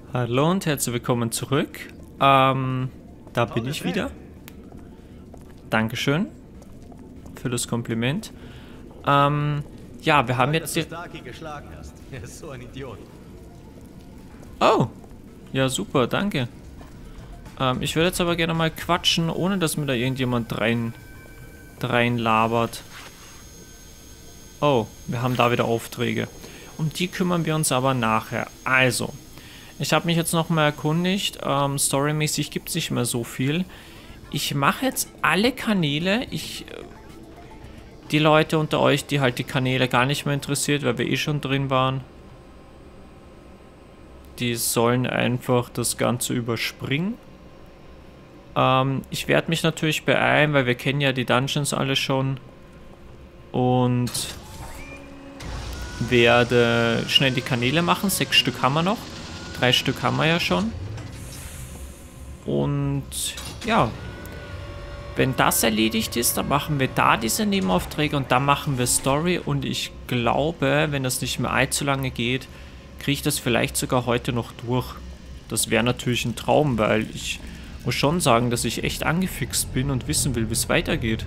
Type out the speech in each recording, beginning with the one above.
Hallo und herzlich willkommen zurück. Da bin ich wieder. Dankeschön für das Kompliment. Ja, wir haben jetzt hier... geschlagen hast. Er ist so ein Idiot. Oh, ja super, danke. Ich würde jetzt aber gerne mal quatschen, ohne dass mir da irgendjemand rein labert. Oh, wir haben da wieder Aufträge. Um die kümmern wir uns aber nachher. Also, ich habe mich jetzt nochmal erkundigt. Storymäßig gibt es nicht mehr so viel. Ich mache jetzt alle Kanäle. Die Leute unter euch, die halt die Kanäle gar nicht mehr interessiert, weil wir eh schon drin waren, die sollen einfach das Ganze überspringen. Ich werde mich natürlich beeilen, weil wir kennen ja die Dungeons alle schon. Und werde schnell die Kanäle machen. 6 Stück haben wir noch. 3 Stück haben wir ja schon. Und ja, wenn das erledigt ist, dann machen wir da diese Nebenaufträge und dann machen wir Story. Und ich glaube, wenn das nicht mehr allzu lange geht, kriege ich das vielleicht sogar heute noch durch. Das wäre natürlich ein Traum, weil ich muss schon sagen, dass ich echt angefixt bin und wissen will, wie es weitergeht.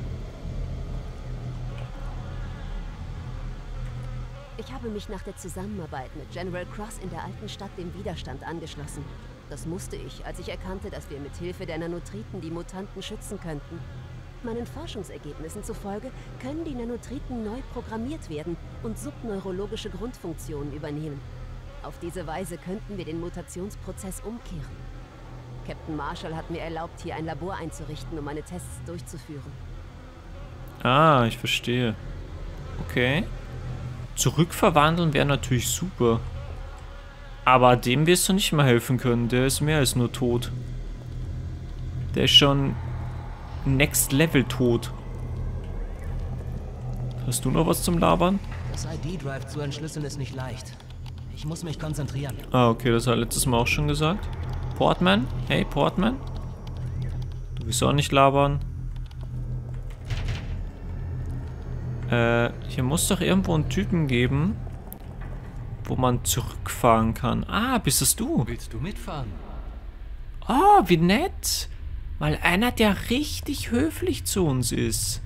Ich habe mich nach der Zusammenarbeit mit General Cross in der alten Stadt dem Widerstand angeschlossen. Das musste ich, als ich erkannte, dass wir mit Hilfe der Nanotriten die Mutanten schützen könnten. Meinen Forschungsergebnissen zufolge können die Nanotriten neu programmiert werden und subneurologische Grundfunktionen übernehmen. Auf diese Weise könnten wir den Mutationsprozess umkehren. Captain Marshall hat mir erlaubt, hier ein Labor einzurichten, um meine Tests durchzuführen. Ah, ich verstehe. Okay. Zurückverwandeln wäre natürlich super. Aber dem wirst du nicht mehr helfen können. Der ist mehr als nur tot. Der ist schon Next Level tot. Hast du noch was zum Labern? Das ID-Drive zu entschlüsseln ist nicht leicht. Ich muss mich konzentrieren. Ah, okay, das hat letztes Mal auch schon gesagt. Portman? Hey, Portman? Du willst auch nicht labern. Hier muss doch irgendwo einen Typen geben, wo man zurückfahren kann. Ah, bist es du? Willst du mitfahren? Oh, wie nett. Mal einer, der richtig höflich zu uns ist.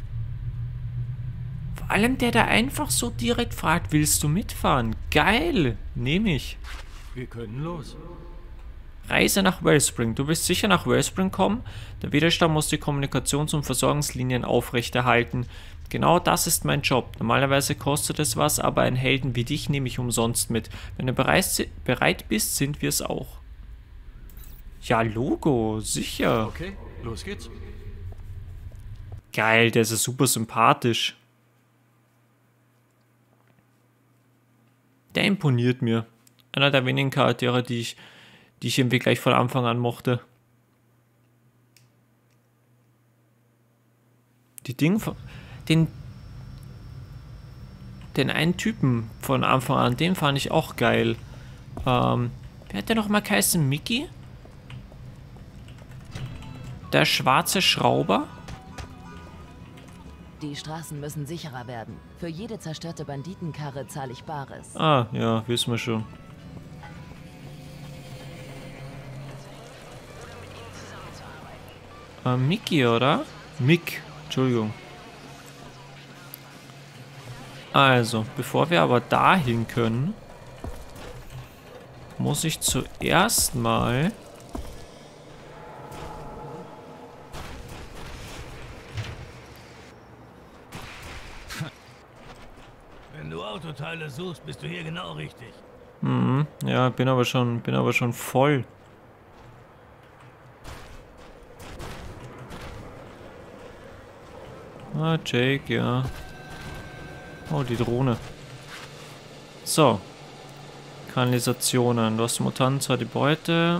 Vor allem der da einfach so direkt fragt, willst du mitfahren? Geil, nehme ich. Wir können los. Reise nach Wellspring. Du willst sicher nach Wellspring kommen? Der Widerstand muss die Kommunikations- und Versorgungslinien aufrechterhalten. Genau das ist mein Job. Normalerweise kostet es was, aber einen Helden wie dich nehme ich umsonst mit. Wenn du bereit bist, sind wir es auch. Ja, Logo, sicher. Okay, los geht's. Geil, der ist ja super sympathisch. Der imponiert mir. Einer der wenigen Charaktere, die ich irgendwie gleich von Anfang an mochte. Den einen Typen von Anfang an, den fand ich auch geil. Wer hat der noch mal geheißen? Mickey? Der schwarze Schrauber? Die Straßen müssen sicherer werden. Für jede zerstörte Banditenkarre zahle ich Bares. Ah, ja, wissen wir schon. Mickey, oder? Mick, Entschuldigung. Also, bevor wir aber dahin können, muss ich zuerst mal... Wenn du Autoteile suchst, bist du hier genau richtig. Ja, bin aber schon voll. Ah, Jake, ja. Oh, die Drohne. So. Kanalisationen. Du hast Mutanten, zwar die Beute.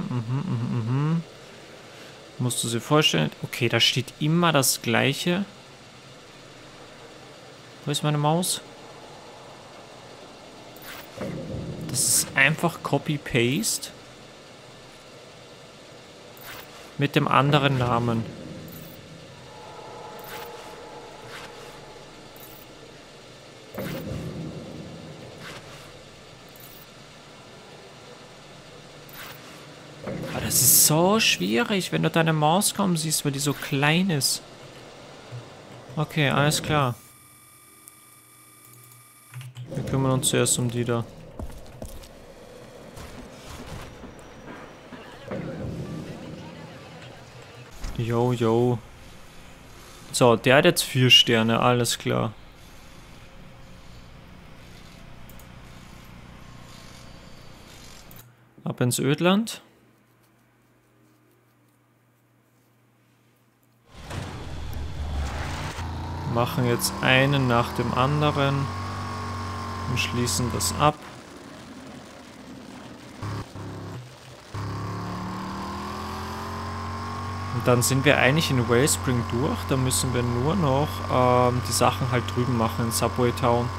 Musst du sie vorstellen. Okay, da steht immer das Gleiche. Wo ist meine Maus? Das ist einfach Copy-Paste. Mit dem anderen Namen. Aber das ist so schwierig, wenn du deine Maus kommen siehst, weil die so klein ist. Okay, alles klar. Wir kümmern uns zuerst um die da. Jo, jo. So, der hat jetzt 4 Sterne, alles klar. Ab ins Ödland. Machen jetzt einen nach dem anderen und schließen das ab. Und dann sind wir eigentlich in Wellspring durch. Da müssen wir nur noch die Sachen halt drüben machen in Subway Town.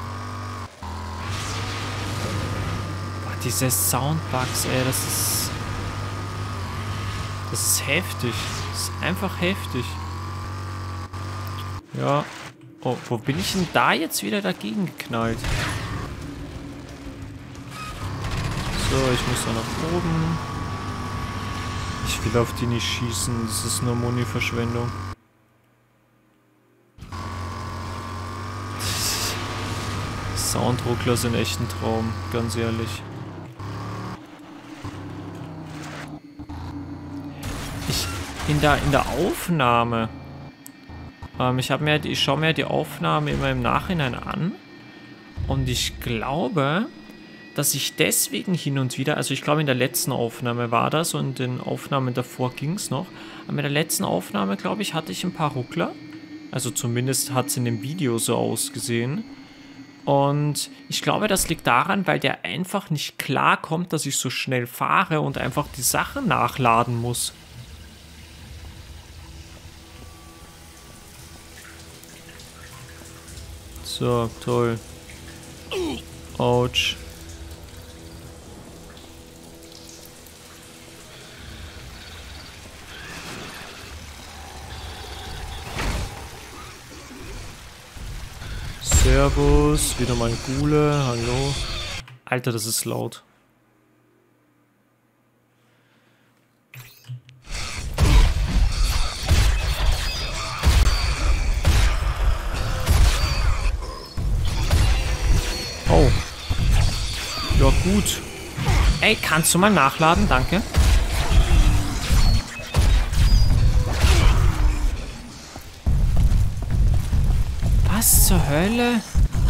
Boah, diese Soundbugs, ey, das ist heftig. Das ist einfach heftig. Ja. Oh, wo bin ich denn da jetzt wieder dagegen geknallt? So, ich muss da nach oben. Ich will auf die nicht schießen, das ist nur Muni-Verschwendung. Soundruckler sind echt ein Traum, ganz ehrlich. In der Aufnahme... ich schaue mir die Aufnahme immer im Nachhinein an und ich glaube, dass ich deswegen hin und wieder, also ich glaube in der letzten Aufnahme war das und in den Aufnahmen davor ging es noch, aber in der letzten Aufnahme, glaube ich, hatte ich ein paar Ruckler, also zumindest hat es in dem Video so ausgesehen und ich glaube, das liegt daran, weil der einfach nicht klar kommt, dass ich so schnell fahre und einfach die Sachen nachladen muss. So, toll. Autsch. Servus, wieder mal ein Gule, hallo. Alter, das ist laut. Oh. Ja, gut. Ey, kannst du mal nachladen? Danke. Was zur Hölle?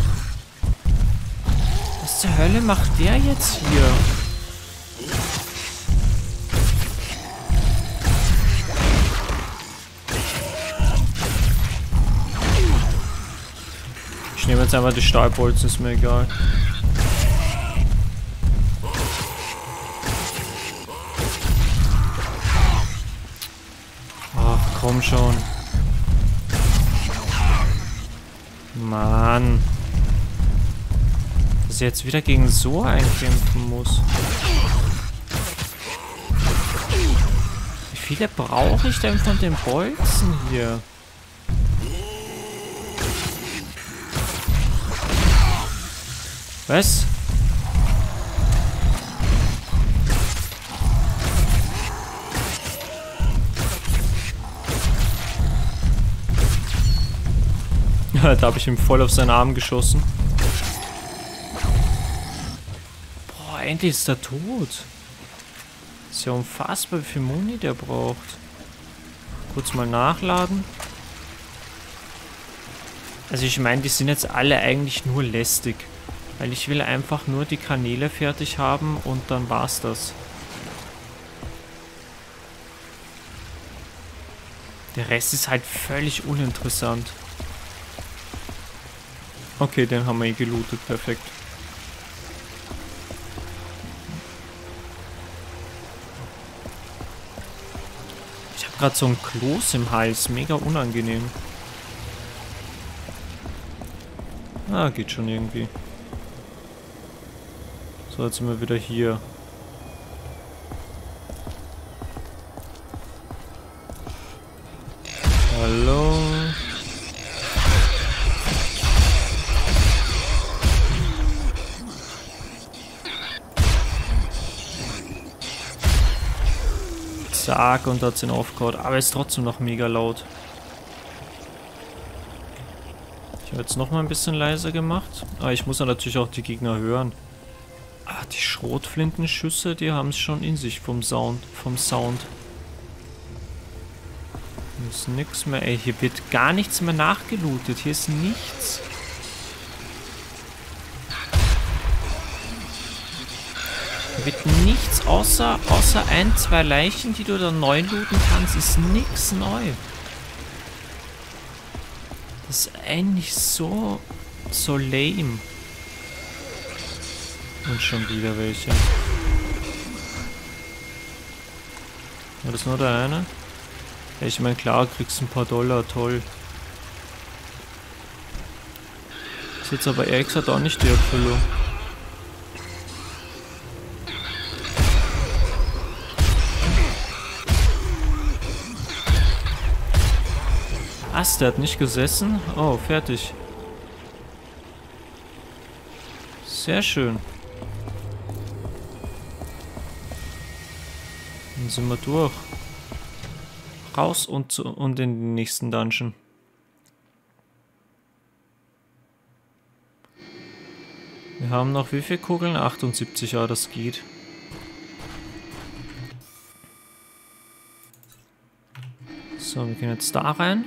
Was zur Hölle macht der jetzt hier? Ich nehme jetzt einfach die Stahlbolzen, ist mir egal. Ach, komm schon. Mann. Dass ich jetzt wieder gegen so einkämpfen muss. Wie viele brauche ich denn von den Bolzen hier? Was? Da habe ich ihm voll auf seinen Arm geschossen. Boah, endlich ist er tot. Ist ja unfassbar, wie viel Muni der braucht. Kurz mal nachladen. Also ich meine, die sind jetzt alle eigentlich nur lästig. Weil ich will einfach nur die Kanäle fertig haben und dann war's das. Der Rest ist halt völlig uninteressant. Okay, den haben wir eh gelootet, perfekt. Ich habe gerade so ein Kloß im Hals, mega unangenehm. Ah, geht schon irgendwie. So, jetzt sind wir wieder hier. Hallo. Zack, und hat ihn aufgehauen. Aber ist trotzdem noch mega laut. Ich habe jetzt noch mal ein bisschen leiser gemacht. Aber ich muss ja natürlich auch die Gegner hören. Ah, die Schrotflintenschüsse, die haben es schon in sich vom Sound. Hier ist nichts mehr. Ey, hier wird gar nichts mehr nachgelootet. Hier ist nichts. Hier wird nichts außer ein, zwei Leichen, die du dann neu looten kannst, ist nichts neu. Das ist eigentlich so lame. Und schon wieder welche. War das nur der eine? Ja, ich meine, klar, kriegst ein paar Dollar, toll. Ist jetzt aber ehrlich gesagt auch nicht die Erfüllung. Was, der hat nicht gesessen? Oh, fertig. Sehr schön. Dann sind wir durch. Raus und in den nächsten Dungeon. Wir haben noch wie viele Kugeln? 78, ja, das geht. So, wir gehen jetzt da rein.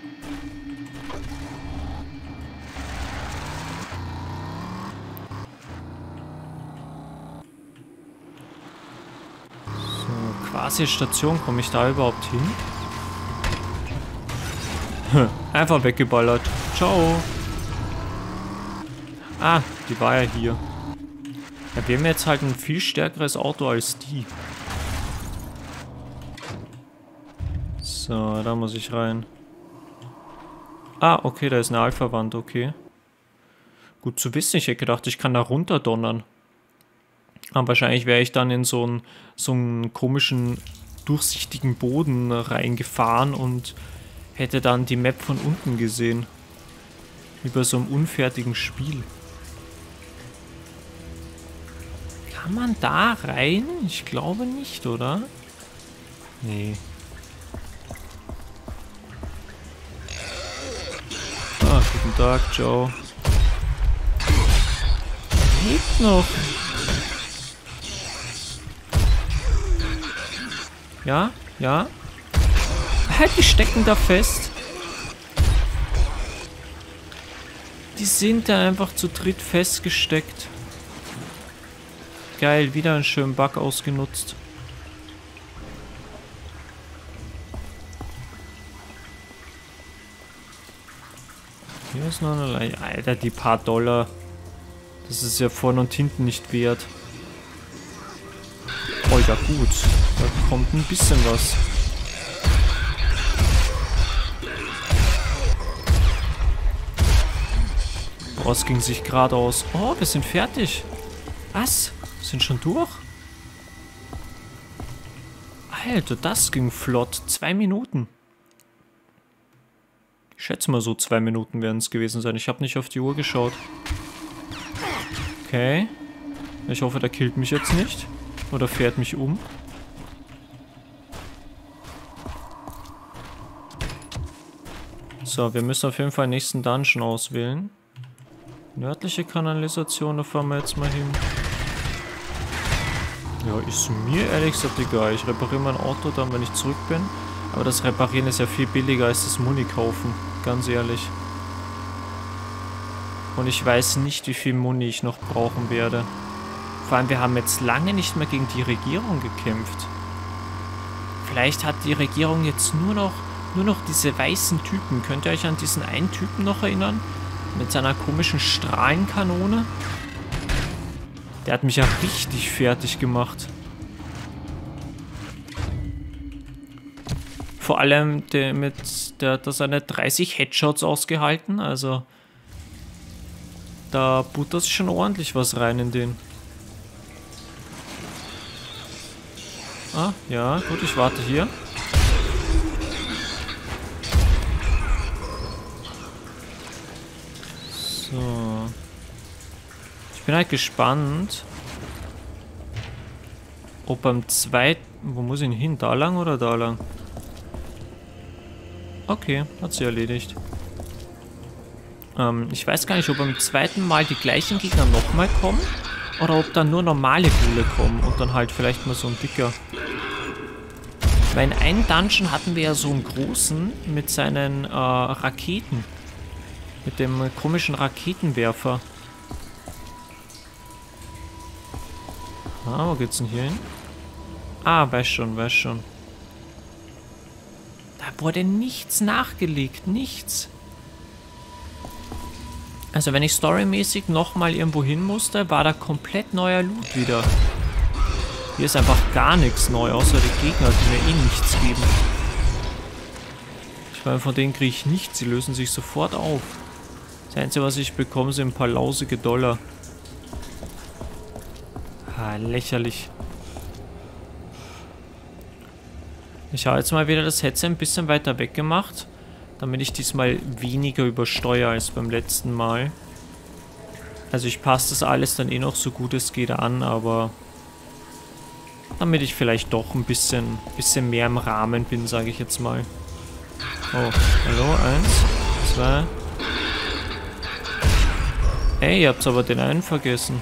So, quasi Station, komme ich da überhaupt hin? Einfach weggeballert. Ciao. Ah, die war ja hier. Ja, wir haben jetzt halt ein viel stärkeres Auto als die. So, da muss ich rein. Ah, okay, da ist eine Alpha-Wand, okay. Gut zu wissen, ich hätte gedacht, ich kann da runterdonnern. Aber wahrscheinlich wäre ich dann in so einen komischen, durchsichtigen Boden reingefahren und hätte dann die Map von unten gesehen. Wie bei so einem unfertigen Spiel. Kann man da rein? Ich glaube nicht, oder? Nee. Ah, guten Tag, Joe. Lebt noch. Ja, ja. Halt, die stecken da fest. Die sind da einfach zu dritt festgesteckt. Geil, wieder einen schönen Bug ausgenutzt. Hier ist noch eine Leiche. Alter, die paar Dollar. Das ist ja vorne und hinten nicht wert. Oh ja, gut. Da kommt ein bisschen was. Boah, es ging sich gerade aus. Oh, wir sind fertig. Was? Wir sind schon durch? Alter, das ging flott. 2 Minuten. Ich schätze mal so 2 Minuten werden es gewesen sein. Ich habe nicht auf die Uhr geschaut. Okay. Ich hoffe, der killt mich jetzt nicht. Oder fährt mich um. So, wir müssen auf jeden Fall den nächsten Dungeon auswählen. Nördliche Kanalisation, da fahren wir jetzt mal hin. Ja, ist mir ehrlich gesagt egal. Ich repariere mein Auto dann, wenn ich zurück bin. Aber das Reparieren ist ja viel billiger als das Muni kaufen. Ganz ehrlich. Und ich weiß nicht, wie viel Muni ich noch brauchen werde. Vor allem, wir haben jetzt lange nicht mehr gegen die Regierung gekämpft. Vielleicht hat die Regierung jetzt nur noch diese weißen Typen. Könnt ihr euch an diesen einen Typen noch erinnern? Mit seiner komischen Strahlenkanone. Der hat mich ja richtig fertig gemacht. Vor allem der hat da seine 30 Headshots ausgehalten. Also da buttert schon ordentlich was rein in den. Ah, ja, gut, ich warte hier. So. Ich bin halt gespannt, ob beim zweiten... Wo muss ich denn hin? Da lang oder da lang? Okay, hat sie erledigt. Ich weiß gar nicht, ob beim zweiten Mal die gleichen Gegner nochmal kommen oder ob dann nur normale Ghule kommen und dann halt vielleicht mal so ein dicker. Weil in einem Dungeon hatten wir ja so einen großen mit seinen Raketen. Mit dem komischen Raketenwerfer. Ah, wo geht's denn hier hin? Ah, weiß schon, weiß schon. Da wurde nichts nachgelegt, nichts. Also wenn ich storymäßig nochmal irgendwo hin musste, war da komplett neuer Loot wieder. Hier ist einfach gar nichts neu, außer die Gegner, die mir eh nichts geben. Ich meine, von denen kriege ich nichts, sie lösen sich sofort auf. Das Einzige, was ich bekomme, sind ein paar lausige Dollar. Ah, lächerlich. Ich habe jetzt mal wieder das Headset ein bisschen weiter weg gemacht, damit ich diesmal weniger übersteuere als beim letzten Mal. Also ich passe das alles dann eh noch so gut es geht an, aber damit ich vielleicht doch ein bisschen mehr im Rahmen bin, sage ich jetzt mal. Oh, hallo, 1, 2. Ey, ihr habt aber den einen vergessen.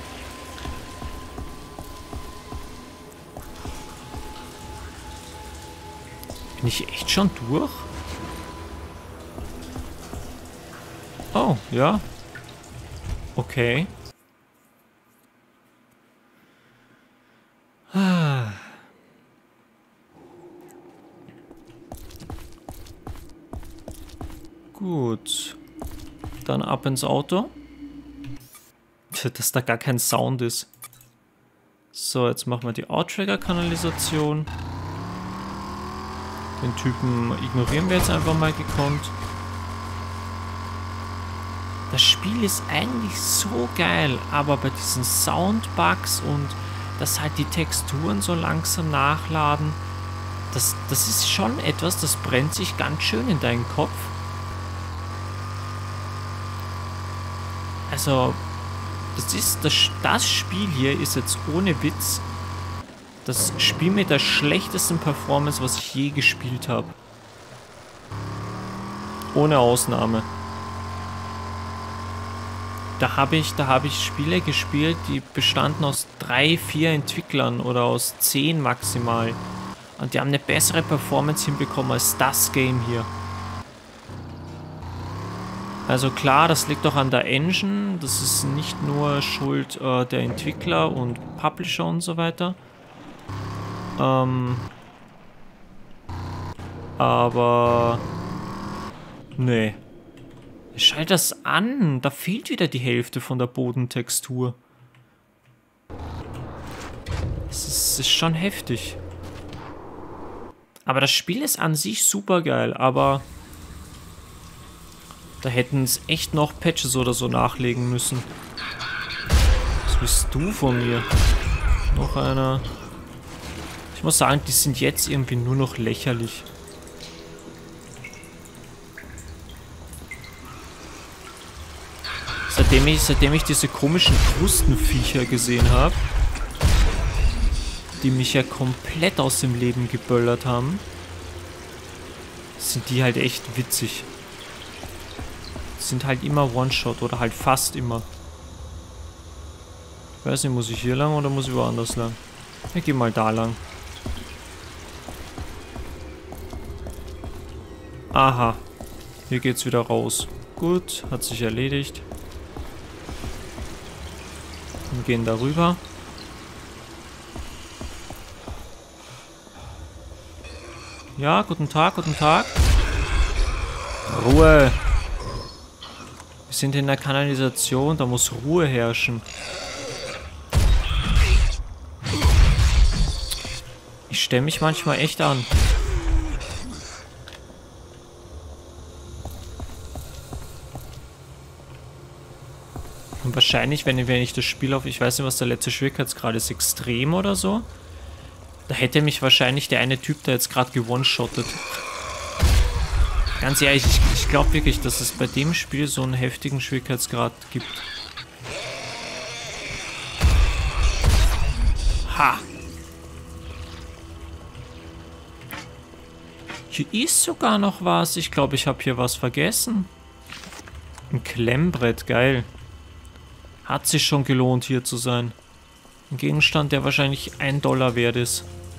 Bin ich echt schon durch? Oh, ja. Okay. Ah. Gut. Dann ab ins Auto. Dass da gar kein Sound ist. So, jetzt machen wir die Outrigger-Kanalisation. Den Typen ignorieren wir jetzt einfach mal gekonnt. Das Spiel ist eigentlich so geil, aber bei diesen Soundbugs und dass halt die Texturen so langsam nachladen, das ist schon etwas, das brennt sich ganz schön in deinen Kopf. Also, das Spiel hier ist jetzt ohne Witz das Spiel mit der schlechtesten Performance, was ich je gespielt habe. Ohne Ausnahme. Da habe ich Spiele gespielt, die bestanden aus 3, 4 Entwicklern oder aus 10 maximal. Und die haben eine bessere Performance hinbekommen als das Game hier. Also klar, das liegt auch an der Engine. Das ist nicht nur Schuld der Entwickler und Publisher und so weiter. Aber... Nee. Schalt das an. Da fehlt wieder die Hälfte von der Bodentextur. Das ist schon heftig. Aber das Spiel ist an sich super geil, aber... Da hätten es echt noch Patches oder so nachlegen müssen. Was bist du von mir? Noch einer. Ich muss sagen, die sind jetzt irgendwie nur noch lächerlich. Seitdem ich diese komischen Krustenviecher gesehen habe, die mich ja komplett aus dem Leben geböllert haben, sind die halt echt witzig. Sind halt immer One-Shot oder halt fast immer. Ich weiß nicht, muss ich hier lang oder muss ich woanders lang? Ich gehe mal da lang. Aha. Hier geht's wieder raus. Gut, hat sich erledigt. Wir gehen darüber. Ja, guten Tag, guten Tag. Ruhe. Wir sind in der Kanalisation, da muss Ruhe herrschen. Ich stelle mich manchmal echt an. Und wahrscheinlich, wenn ich das Spiel auf, ich weiß nicht, was der letzte Schwierigkeitsgrad ist, extrem oder so, da hätte mich wahrscheinlich der eine Typ da jetzt gerade gewone-shottet. Ganz ehrlich, ich glaube wirklich, dass es bei dem Spiel so einen heftigen Schwierigkeitsgrad gibt. Ha! Hier ist sogar noch was. Ich glaube, ich habe hier was vergessen. Ein Klemmbrett, geil. Hat sich schon gelohnt, hier zu sein. Ein Gegenstand, der wahrscheinlich $1 wert ist.